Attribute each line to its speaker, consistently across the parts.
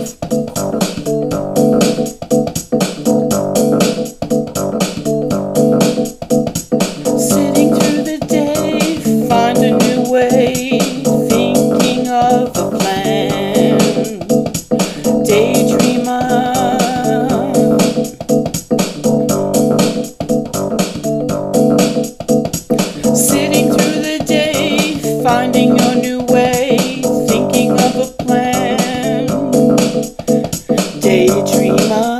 Speaker 1: Sitting through the day, find a new way, thinking of a plan. Daydreamer. Sitting through the day, finding a new way, thinking of a plan. Daydreamer.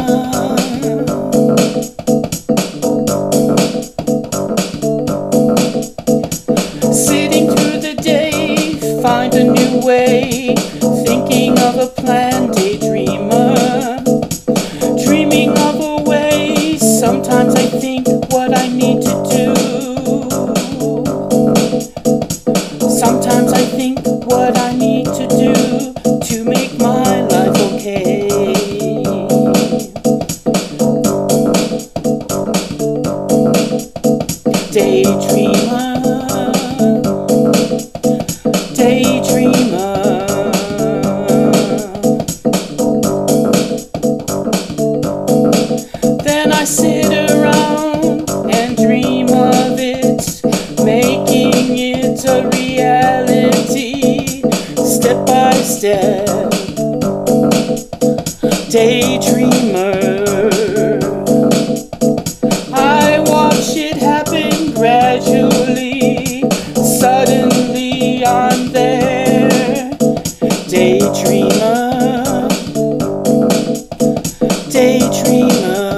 Speaker 1: Sitting through the day, find a new way, thinking of a plan. Daydreamer. Dreaming of a way, sometimes I think what I need to do. Sometimes I think what I need to do to make my life okay. Daydreamer. Daydreamer. Then I sit around and dream of it, making it a reality, step by step. Daydreamer. I watch it happen gradually, suddenly I'm there. Daydreamer. Daydreamer.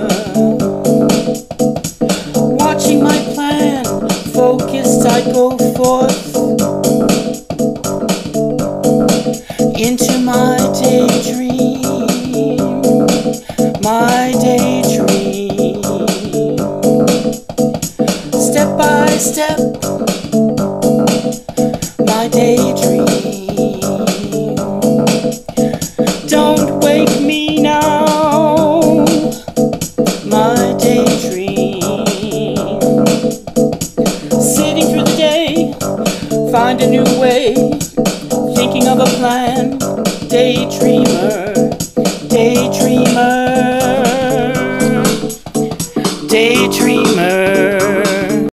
Speaker 1: Watching my plan, focused I go forth into my daydream, my daydream. Step by step, my daydream. Don't wake me now, my daydream. Sitting through the day, find a new way, thinking of a plan. Daydreamer. Daydreamer.